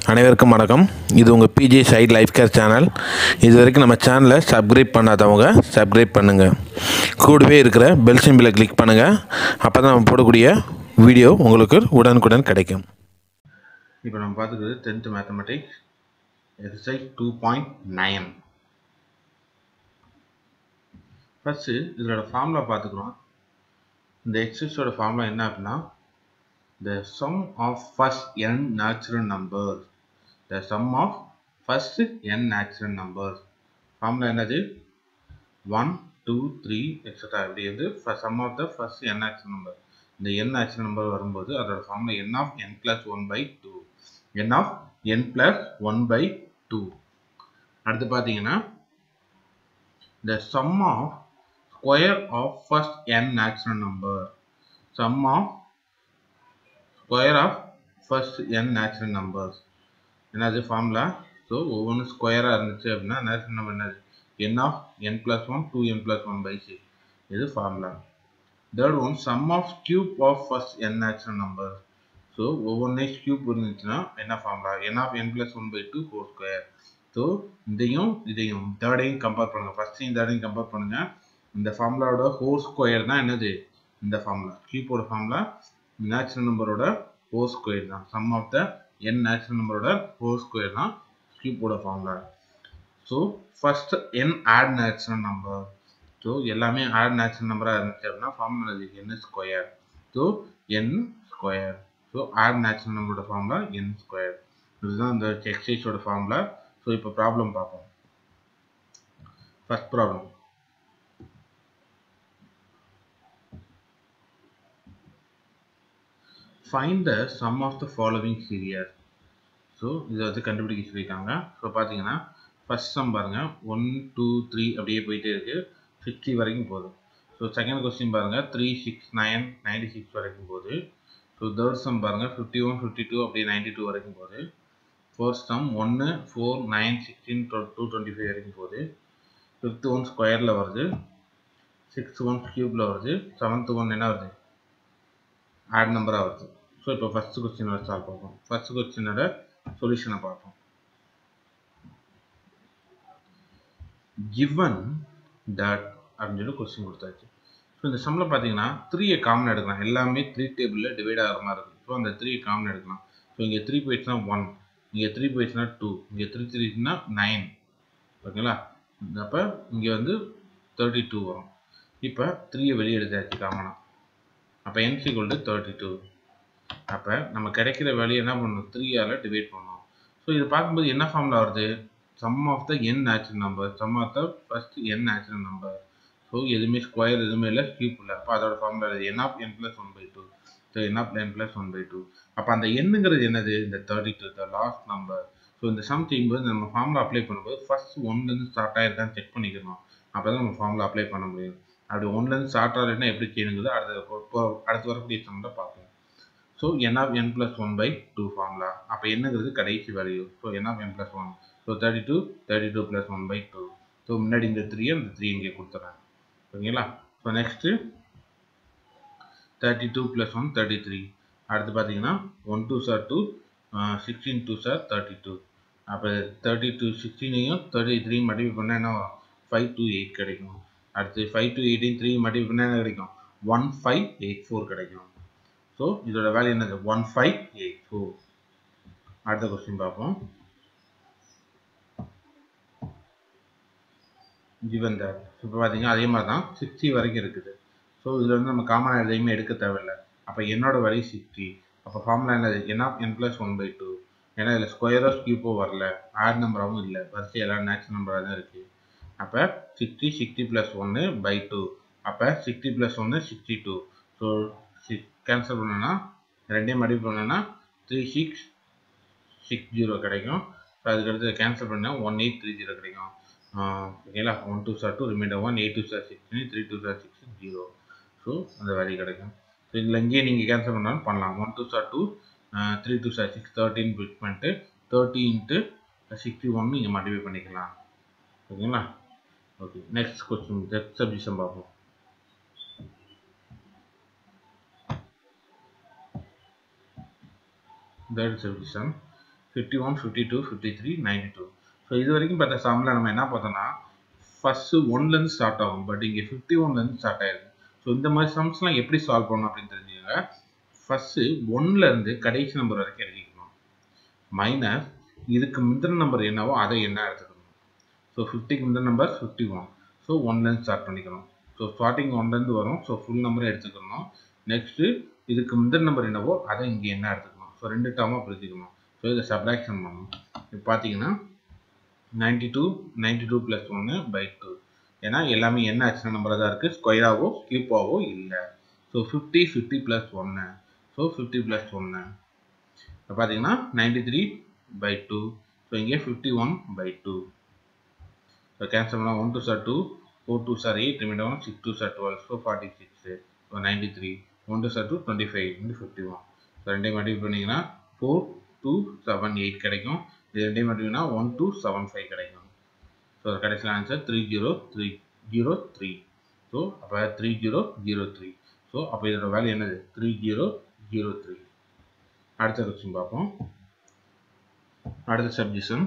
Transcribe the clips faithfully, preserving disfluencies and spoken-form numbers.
அனைவருக்கும் வணக்கம். இது உங்கள் PJ side life care channel. இது வரைக்கும் நம்ம சேனலை சப்ஸ்கிரைப் பண்ணாதவங்க சப்ஸ்கிரைப் பண்ணுங்கள். கூடவே இருக்கிற பெல் சிம்பிளை கிளிக் பண்ணுங்கள். அப்போ தான் நம்ம போடக்கூடிய வீடியோ உங்களுக்கு உடனுக்குடன் கிடைக்கும். இப்போ நம்ம பார்த்துக்கிறது tenth mathematics exercise two point nine. First இதோட ஃபார்முலா பார்த்துக்குறோம். இந்த எக்ஸசைஸோட ஃபார்முலா என்ன அப்படின்னா, the sum of first n natural numbers, the sum of first n natural numbers. Formula என்னது? one two three etc. இப்படி வந்து sum of the first n natural number. இந்த n natural number வரும்போது அதோட formula n of n plus one by two, n of n plus one by two. அடுத்து பார்த்தீங்கன்னா, the sum of square of first n natural number, sum of square of first n natural numbers. என்னது formula? So ஒவ்வொன்று ஸ்கொயராக இருந்துச்சு அப்படின்னா natural number என்னது? n of n plus one, two n plus one by six. இது formula. Third one, sum of cube of first n natural number. So ஒவ்வொன்றே cube இருந்துச்சுன்னா என்ன formula? n of n plus one by two whole square. So இதையும் இதையும் தேர்டையும் compare பண்ணுங்கள். ஃபர்ஸ்டையும் தேர்டையும் compare பண்ணுங்கள். இந்த ஃபார்முலாவோட whole square தான் என்னது? இந்த ஃபார்முலா. கியூப்போட ஃபார்முலா நேச்சுரல் நம்பரோட ஹோல் ஸ்கொயர் தான். Sum of the n natural நம்பரோட ஹோல் ஸ்கொயர் தான் கியூப்போட formula. So first n odd natural number. So எல்லாமே ஆட் நேச்சுரல் நம்பராக இருந்துச்சு அப்படின்னா formula n square. So n square. So odd natural நம்பரோட ஃபார்முலா n ஸ்கொயர். இதுதான் இந்த எக்ஸசைஸோட ஃபார்முலா. ஸோ இப்போ ப்ராப்ளம் பார்ப்போம். First problem, find the sum of the following series. ஸோ இதை வந்து கண்டுபிடிக்க சொல்லியிருக்காங்க. ஸோ பார்த்தீங்கன்னா ஃபர்ஸ்ட் சம் பாருங்கள், ஒன் டூ த்ரீ அப்படியே போயிட்டே இருக்குது, சிக்ஸ்டி வரைக்கும் போகுது. ஸோ செகண்ட் கொஸ்டின் பாருங்கள், three six nine ninety six வரைக்கும் போகுது. ஸோ தேர்ட் சம் பாருங்கள், ஃபிஃப்டி ஒன் ஃபிஃப்டி டூ அப்படியே நைன்டி டூ வரைக்கும் போகுது. ஃபோர்த் சம் ஒன்று four nine sixteen to twenty five வரைக்கும் போகுது. ஃபிஃப்த் ஒன் ஸ்கொயரில் வருது, சிக்ஸ்த் ஒன் கியூப்பில் வருது, செவன்த் ஒன் என்ன வருது? ஆட் நம்பராக வருது. ஸோ இப்போ ஃபர்ஸ்ட் கொஸ்டினோட சால்வ் பார்ப்போம். ஃபர்ஸ்ட் கொஸ்டினோட சொல்யூஷனை பார்ப்போம். given that அப்படின்னு சொல்லி கொஸ்டின் கொடுத்தாச்சு. ஸோ இந்த சம்மில் பார்த்தீங்கன்னா த்ரீயை காமன் எடுக்கலாம். எல்லாமே த்ரீ டேபிளில் டிவைட் ஆகிற மாதிரி இருக்குது. ஸோ அந்த த்ரீயை காமன் எடுக்கலாம். ஸோ இங்கே த்ரீ போயிடுச்சுன்னா ஒன், இங்கே த்ரீ போயிடுச்சுன்னா டூ, இங்கே த்ரீ த்ரீனா நைன். ஓகேங்களா? அப்போ இங்கே வந்து தேர்ட்டி டூ வரும். இப்போ த்ரீயை வெளியே எடுத்தாச்சு காமனாக. அப்போ n equal to thirty two. அப்போ நம்ம கிடைக்கிற வேல்யூ என்ன பண்ணணும்? த்ரீயால் டிவைட் பண்ணணும். ஸோ இது பார்க்கும்போது என்ன ஃபார்முலா வருது? Sum of the n natural number, sum of the first n natural number. So எதுவுமே ஸ்கொயர் எதுவுமே இல்லை, கியூப் இல்லை. அப்போ அதோட ஃபார்முலா இருக்குது n of n plus one by two. So n of n plus one by two. அப்போ அந்த என்னங்கிறது என்னது? இந்த thirty two, the last number. So இந்த சம் செய்யும்போது நம்ம ஃபார்முலா அப்ளை பண்ணும்போது ஃபர்ஸ்ட் ஒன்லேருந்து ஸ்டார்ட் ஆகிருக்கான்னு செக் பண்ணிக்கணும். அப்போ தான் நம்ம ஃபார்முலா அப்ளை பண்ண முடியும். அப்படி ஒன்லேருந்து ஸ்டார்ட் ஆகலைன்னா எப்படி செய்யணுங்கிறது அடுத்த அடுத்து வரக்கூடிய சம்மில் பார்ப்போம். So n of n plus one by two formula. அப்போ என்னங்கிறது கடைசி value. So n of n plus one. So thirty two, thirty two plus one by two. So முன்னாடி இந்த த்ரீ அந்த த்ரீ இங்கே கொடுத்துறேன். ஓகேங்களா? So next thirty two plus one, thirty three. அடுத்து பார்த்தீங்கன்னா ஒன் டூ சார் டூ, சிக்ஸ்டீன் டூ சார் தேர்ட்டி டூ. அப்போ தேர்ட்டி டூ சிக்ஸ்டீனையும் தேர்ட்டி த்ரீ மல்டிபிள் பண்ணால் என்ன வரும்? ஃபைவ் டூ எயிட் கிடைக்கும். அடுத்து five two eighteen three multiple பண்ணால் என்ன கிடைக்கும்? ஒன் ஃபைவ் எயிட் ஃபோர் கிடைக்கும். ஸோ இதோட வேல்யூ என்னது? One five eight four. அடுத்த கொஸ்டின் பார்ப்போம். given that. இப்போ பார்த்தீங்கன்னா அதே மாதிரி தான் சிக்ஸ்டி வரைக்கும் இருக்குது. ஸோ இதில் வந்து நம்ம காமன் எதையுமே எடுக்க தேவையில்லை. அப்போ என்னோட வேல்யூ சிக்ஸ்டி. அப்போ ஃபார்முலா என்னது? n of n plus one by two. ஏன்னா இதில் ஸ்கொயரோ ஸ்கியூப்போ வரல, ஆட் நம்பராகவும் இல்லை, ஃபர்ஸ்ட் எல்லாம் நேச்சுரல் நம்பராக தான் இருக்குது. அப்போ சிக்ஸ்டி சிக்ஸ்டி ப்ளஸ் ஒன்று பை டூ. அப்போ சிக்ஸ்டி ப்ளஸ் ஒன்று sixty two. So six cancel பண்ணோன்னா ரெண்டையும் மல்டிபிள் பண்ணோன்னா த்ரீ சிக்ஸ் சிக்ஸ் ஜீரோ கிடைக்கும். ஸோ அதுக்கடுத்து கேன்சல் பண்ணால் ஒன் எயிட் த்ரீ ஜீரோ கிடைக்கும். ஓகேங்களா? ஒன் டூ சார் two, remainder one, eight two சார் சிக்ஸ்டீன், த்ரீ டூ சார் சிக்ஸ் ஜீரோ. ஸோ அந்த வேல்யூ கிடைக்கும். ஸோ இதில் இங்கேயே நீங்கள் கேன்சல் பண்ணாலும் பண்ணலாம். ஒன் டூ சார் டூ, த்ரீ டூ சார் சிக்ஸ், தேர்ட்டின் பிட் பண்ணிட்டு தேர்ட்டி இன்ட்டு சிக்ஸ்டி ஒன் நீங்கள் மல்டிபிள் பண்ணிக்கலாம். ஓகேங்களா? Okay, next question next subjection பார்ப்போம். That is solution. Fifty one fifty two fifty three ninety two. So இது வரைக்கும் பார்த்த சம்மில் நம்ம என்ன பார்த்தோம்னா ஃபஸ்ட்டு ஒன்லேருந்து ஸ்டார்ட் ஆகும், பட் இங்கே ஃபிஃப்டி ஒன்லேருந்து ஸ்டார்ட் ஆயிருக்கு. ஸோ இந்த மாதிரி சம்ஸ்லாம் எப்படி சால்வ் பண்ணணும் அப்படின்னு தெரிஞ்சுக்கோங்க. ஃபஸ்ட்டு ஒன்லேருந்து கடைசி நம்பர் வரைக்கும் எழுதிக்கணும். மைனஸ் இதுக்கு முந்தின நம்பர் என்னவோ அதை என்ன எடுத்துக்கணும். ஸோ ஃபிஃப்டிக்கு முந்தின நம்பர் ஃபிஃப்டி ஒன். ஸோ ஒன்லேருந்து ஸ்டார்ட் பண்ணிக்கணும். ஸோ ஸ்டார்டிங் ஒன்லேருந்து வரும். ஸோ ஃபுல் நம்பரை எடுத்துக்கணும். நெக்ஸ்ட்டு இதுக்கு முந்தின நம்பர் என்னவோ அதை இங்கே என்ன எடுத்துக்கணும். ஸோ ரெண்டு டேர்மாக பிரிச்சுக்கணும். ஸோ இதை சப்ராக்ஷன் பண்ணணும். இப்போ பார்த்தீங்கன்னா ninety two ninety two plus ஒன்று பை டூ. ஏன்னா எல்லாமே என்ன ஆச்சுன்னா நம்பராக தான் இருக்குது, ஸ்கொயராகவோ கியூப்பாவோ இல்லை. ஸோ ஃபிஃப்டி ஃபிஃப்டி ப்ளஸ் ஒன்று. ஸோ ஃபிஃப்டி ப்ளஸ் ஒன்று இப்போ பார்த்தீங்கன்னா ninety three by two. So இங்கே fifty one by two. So cancel பண்ணால் ஒன் டூ சார் டூ, ஃபோர் டூ சார் eight, remainder one six two சார் twelve. So forty six. So ninety three one two சார் two twenty five into fifty one. So ரெண்டையும் multiple பண்ணிங்கன்னா four two seven eight கிடைக்கும். இது ரெண்டையும் மல்டிபிள்னா ஒன் டூ செவன் ஃபைவ் கிடைக்கும். ஸோ கடைசியில் answer three zero three zero three. So அப்போ three zero zero three. So அப்போ இதோட வேல்யூ என்னது, த்ரீ ஜீரோ ஜீரோ த்ரீ. அடுத்த கொஸ்டின் பார்ப்போம். அடுத்த சப்ஜெக்ஷன்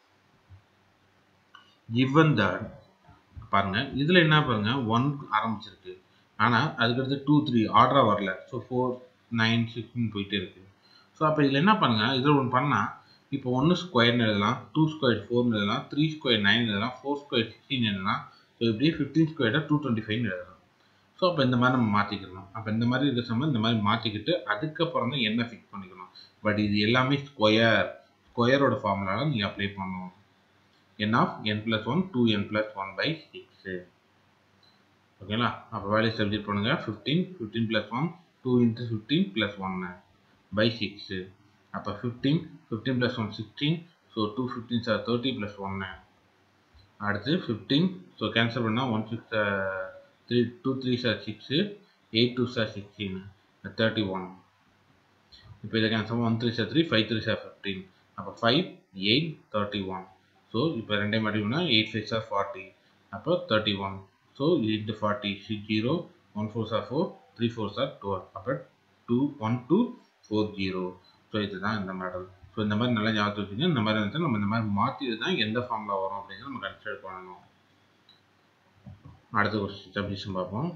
given that பாருங்க, இதில் என்ன பாருங்க ஒன் ஆரம்பிச்சிருக்கு, ஆனால் அதுக்கடுத்து டூ த்ரீ ஆர்டராக வரல. ஸோ ஃபோர் நைன் சிக்ஸ்ன்னு போயிட்டே இருக்கு. ஸோ அப்போ இதில் என்ன பண்ணுங்க, இதில் ஒன்று பண்ணால் இப்போ ஒன்று ஸ்கொயர்னு எழுதலாம், டூ ஸ்கொயர் ஃபோர்னு எழுதலாம், த்ரீ ஸ்கொயர் நைன் எழுதலாம், ஃபோர் ஸ்கொயர் சிக்ஸ்டீன் எழுதலாம். ஸோ இப்படி ஃபிஃப்டீன் ஸ்கொயர்டாக டூ டுவெண்ட்டி ஃபைவ்னு எழுதலாம். ஸோ அப்போ இந்த மாதிரி நம்ம மாற்றிக்கணும். அப்போ இந்த மாதிரி இருக்கிற சமயம் இந்த மாதிரி மாற்றிக்கிட்டு அதுக்கப்புறம் தான் என்ன ஃபிக்ஸ் பண்ணிக்கணும். பட் இது எல்லாமே ஸ்கொயர், ஸ்கொயரோட ஃபார்முலாவில் நீங்கள் அப்ளை பண்ணணும். n of n plus one two n plus one by six. ஓகேங்களா? அப்போ வேல்யூ சப்ஜெக்ட் பண்ணுங்க. Fifteen fifteen plus one two into fifteen plus ஒன்று by சிக்ஸ். அப்போ fifteen fifteen plus one sixteen. So two fifteens are thirty plus ஒன்று. அடுத்து fifteen. So cancel பண்ணால் one six three two three சார் six, eight two சார் sixteen, thirty one. இப்போ இதை cancel one three சார் த்ரீ, ஃபைவ் த்ரீ சார் fifteen. அப்போ five eight thirty one. So இப்போ ரெண்டே மல்டிபிள்னா எயிட் ஃபைவ் சார் ஃபார்ட்டி. அப்போ thirty one. So into forty six zero, one four சார் ஃபோர், த்ரீ ஃபோர் சார் டுவெல். அப்போ two one two four zero. So இதுதான் இந்த மாடல். ஸோ இந்த மாதிரி நல்லா ஞாபகம் வச்சுங்க. இந்த மாதிரி வந்து நம்ம இந்த மாதிரி மாற்றி தான் எந்த ஃபார்மில் வரும் அப்படிங்கிறத நம்ம கன்சிடர் பண்ணணும். அடுத்த ஒரு சப்ஜெக்ஷன் பார்ப்போம்.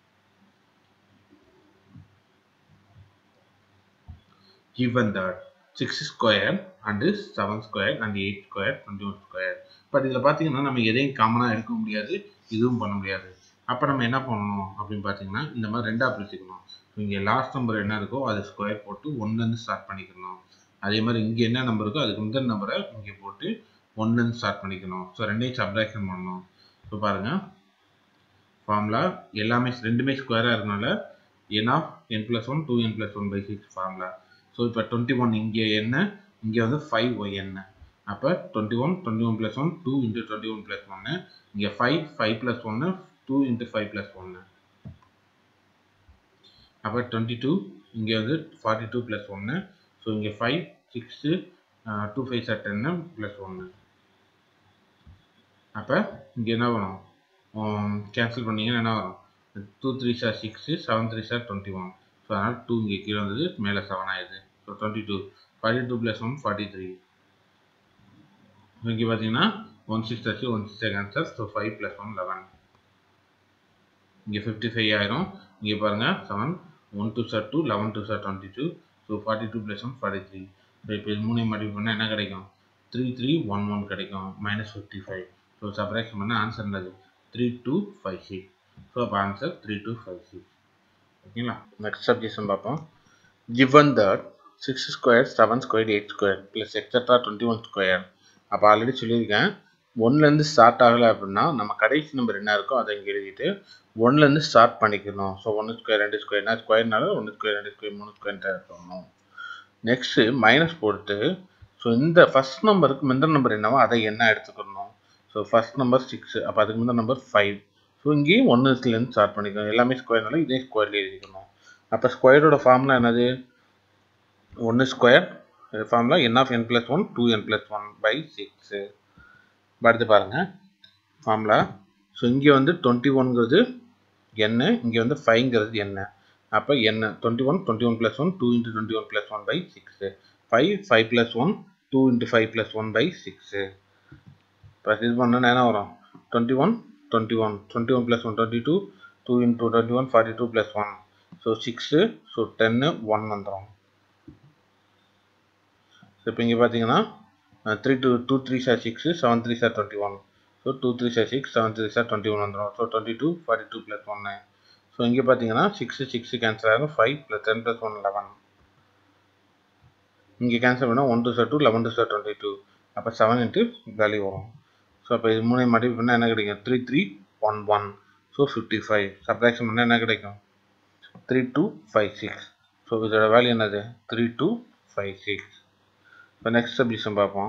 given that six square and seven square and eight square twenty one square. But இதில் பார்த்தீங்கன்னா நம்ம எதையும் காமனாக எடுக்க முடியாது, இதுவும் பண்ண முடியாது. அப்போ நம்ம என்ன பண்ணணும் அப்படின்னு பார்த்தீங்கன்னா இந்த மாதிரி ரெண்டாக பிரிச்சுக்கணும். இங்கே லாஸ்ட் நம்பர் என்ன இருக்கோ அது ஸ்கொயர் போட்டு ஒன்றுலேருந்து ஸ்டார்ட் பண்ணிக்கணும். அதே மாதிரி இங்கே என்ன நம்பர் இருக்கோ அதுக்கு முந்தின நம்பரை இங்கே போட்டு ஒன்றுலேருந்து ஸ்டார்ட் பண்ணிக்கணும். ஸோ ரெண்டையும் சப்ராக்ஷன் பண்ணணும். ஸோ பாருங்கள், ஃபார்முலா எல்லாமே ரெண்டுமே ஸ்கொயராக இருக்கனால n of n plus one two n plus one by six formula. So இப்போ டுவெண்ட்டி ஒன் இங்கே என்ன, இங்கே வந்து ஃபைவ் ஒய் என்ன. அப்போ twenty one twenty one plus one two into twenty one plus ஒன்று. இங்கே ஃபைவ் ஃபைவ் ப்ளஸ் ஒன்று டூ இன்ட்டு ஃபைவ் ப்ளஸ் ஒன்று. அப்போ டுவெண்ட்டி டூ. இங்கே வந்து ஃபார்ட்டி டூ ப்ளஸ் ஒன்று. ஸோ இங்கே ஃபைவ் சிக்ஸு டூ ஃபைவ் சார் டென்னு ப்ளஸ் ஒன்று. அப்போ இங்கே என்ன வரும், கேன்சல் பண்ணிங்கன்னா என்ன வரும், டூ த்ரீ சார் சிக்ஸு, செவன் த்ரீ சார் டுவெண்ட்டி ஒன். ஸோ அதனால் டூ இங்கே கீழே வந்தது, மேலே செவன் ஆயிடுது. So twenty two forty two plus one forty three. இங்கே பார்த்தீங்கன்னா ஒன் சிக்ஸ் ஆச்சு, one six answer. So five plus one eleven. இங்கே ஃபிஃப்டி ஃபைவ் ஆயிரும். இங்கே பாருங்கள் செவன், ஒன் டூ சார் டூ, லெவன் டூ சார் twenty two. So forty two plus one forty three. So இப்போ இது மூணையும் மல்டிபிள் பண்ணால் என்ன கிடைக்கும், த்ரீ த்ரீ ஒன் ஒன் கிடைக்கும், minus fifty five. So subtraction பண்ணால் ஆன்சர் என்னது, three two five six. So அப்போ answer three two five six. ஓகேங்களா? நெக்ஸ்ட் சப்ஜெக்ஷன் பார்ப்போம். given that six square seven square eight square plus extra twenty one square. அப்போ already சொல்லியிருக்கேன், ஒன்லேருந்து start ஆகலை அப்படின்னா நம்ம கடைசி நம்பர் என்ன இருக்கோ அதை இங்கே எழுதிட்டு ஒன்லேருந்து ஸ்டார்ட் பண்ணிக்கணும். ஸோ ஒன்று ஸ்கொயர் ரெண்டு ஸ்கொயர்னா ஸ்கொயர்னால ஒன்று ஸ்கொயர் ரெண்டு ஸ்கொயர் மூணு ஸ்கொயர் இருக்கணும். நெக்ஸ்ட்டு மைனஸ் போட்டு ஸோ இந்த ஃபஸ்ட் நம்பருக்கு முந்தின நம்பர் என்னவோ அதை என்ன எடுத்துக்கணும். ஸோ ஃபஸ்ட் நம்பர் சிக்ஸு, அப்போ அதுக்கு முந்தின நம்பர் ஃபைவ். ஸோ இங்கேயும் ஒன்றுலேருந்து ஸ்டார்ட் பண்ணிக்கணும். எல்லாமே ஸ்கொயர்னால இதே ஸ்கொயர்லேயே எழுதிக்கணும். அப்போ ஸ்கொயரோட ஃபார்முலா என்னது, ஒன்று square formula n of n plus one two n plus one by six. அடுத்து பாருங்கள் ஃபார்முலா. ஸோ இங்கே வந்து டுவெண்ட்டி ஒன்ங்கிறது என்ன, இங்கே வந்து ஃபைவ்ங்கிறது என்ன. அப்போ என்ன twenty one twenty one plus one two into twenty one plus one by six. Five five plus one two into five plus one by six. இப்போ இது பண்ணா என்ன வரும் twenty-one twenty-one twenty-one plus one twenty-two two into twenty-one forty-two plus one so six so ten one வந்துரும். இப்போ இங்க பாத்தீங்கன்னா three to two threes are six seven threes are twenty-one so two threes are six seven threes are twenty-one வந்துரும். so twenty-two forty-two plus one so இங்க பாத்தீங்கன்னா six six cancel ஆகும் five plus ten plus one eleven இங்க cancel பண்ணா one two two eleven two twenty-two அப்ப seven into value வரும். so அப்ப இது மூணை மல்டிப்ளை பண்ணா என்ன கிடைக்கும் three three one one so fifty-five subtraction பண்ணா என்ன கிடைக்கும் three two five six so இதோட வேல்யூ என்னது three two five six. இப்போ நெக்ஸ்ட் சப்டிவிஷன் பார்ப்போம்.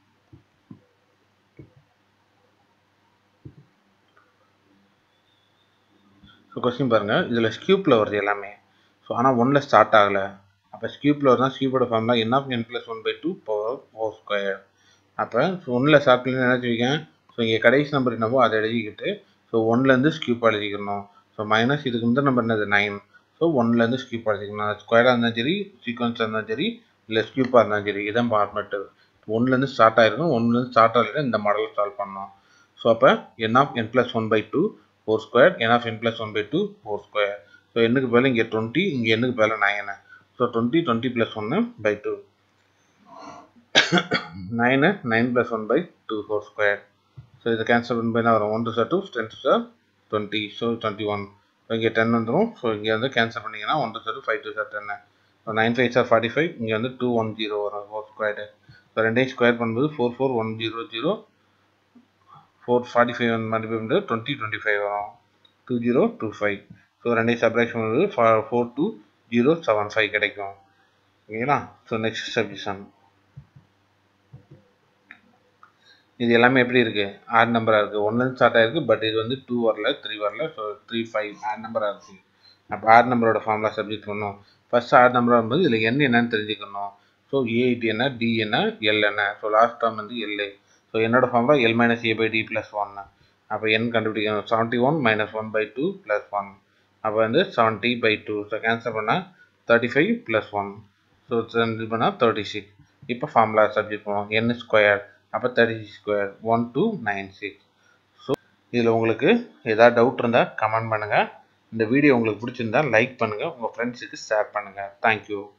ஸோ கொஸ்டின் பாருங்க இதில் ஸ்கியூப்ல வருது எல்லாமே. ஸோ ஆனால் ஒன்ல ஸ்டார்ட் ஆகலை. அப்போ ஸ்கியூப்ல வருதுன்னா ஸ்கியூப்போட formula n of n plus one by two power four square. அப்போ ஒன்னில் ஸ்டார்ட் பண்ணி என்ன வச்சுருக்கேன் ஸோ இங்கே கடைசி நம்பர் என்னவோ அதை எழுதிக்கிட்டு ஸோ ஒன்லேருந்து ஸ்கியூப் எழுதிக்கணும். ஸோ மைனஸ் இதுக்கு முந்தின நம்பர் என்னது நைன் ஸோ ஒன்லேருந்து ஸ்கியூப் எழுதிக்கணும். ஸ்கொயராக இருந்தாலும் சரி சீக்வன்ஸாக இருந்தாலும் சரி இல்லை ஸ்கியூப்பாக இருந்தாலும் சரி இதான் ஃபார்மேட்டு. ஒன்லேருந்து ஸ்டார்ட் ஆகிருக்கும் ஒன்லேருந்து ஸ்டார்ட் ஆகலைன்னா இந்த மாடலில் சால்வ் பண்ணணும். ஸோ அப்போ n of n plus one by two four square n of n plus one by two four square. So என்னுக்கு பேர் இங்கே டுவெண்ட்டி இங்கே என்னுக்கு பேர் nine. So twenty twenty plus ஒன்று by two nine nine plus one by two whole square. So இது cancel பண்ணா என்ன வரும் one to two ten to twenty so twenty-one. so இங்க ten வந்துரும். so இங்க வந்து cancel பண்ணீங்கன்னா one to two five to ten so nine five are forty-five இங்க வந்து two hundred வரும் whole square. so ரெண்டையும் ஸ்கொயர் பண்ணும்போது four four one zero zero four forty-five multiply பண்ணும்போது twenty twenty-five வரும் two zero two five. so ரெண்டையும் subtraction பண்ணும்போது four two zero seven five கிடைக்கும். ஓகேங்களா. so next சப்டிவிஷன் இது எல்லாமே எப்படி இருக்கு ஆட் நம்பரா இருக்கு ஒன்லேருந்து ஸ்டார்ட் ஆயிருக்கு பட் இது வந்து டூ வரல த்ரீ வரல ஸோ த்ரீ ஃபைவ் ஆட் நம்பரா இருக்கு. அப்போ ஆட் நம்பரோட ஃபார்முலா சப்ஜெக்ட் பண்ணணும். ஃபர்ஸ்ட் ஆட் நம்பரா வரும்போது இதில் n என்னன்னு தெரிஞ்சுக்கணும். ஸோ ஏ இது என்ன டி என்ன எல் என்ன ஸோ லாஸ்ட் டேர்ம் வந்து எல். ஸோ என்னோட formula l minus a by d plus one. அப்போ n கண்டுபிடிக்கணும் seventy one minus one by two plus one அப்போ வந்து seventy by two. So cancel பண்ணால் thirty five plus one so இது பண்ணால் thirty six. இப்போ formula subject பண்ணுவோம் n square அப்போ thirty six square one two nine six. So இதில் உங்களுக்கு ஏதாவது டவுட் இருந்தால் கமெண்ட் பண்ணுங்கள். இந்த வீடியோ உங்களுக்கு பிடிச்சிருந்தா லைக் பண்ணுங்கள் உங்கள் ஃப்ரெண்ட்ஸுக்கு ஷேர் பண்ணுங்கள். தேங்க்யூ.